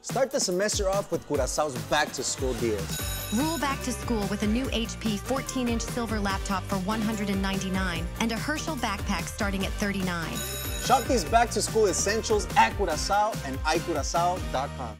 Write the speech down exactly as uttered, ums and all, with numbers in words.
Start the semester off with Curaçao's back-to-school deals. Rule back to school with a new H P fourteen inch silver laptop for one hundred ninety-nine dollars and a Herschel backpack starting at thirty-nine dollars. Shop these back-to-school essentials at Curaçao and i curacao dot com.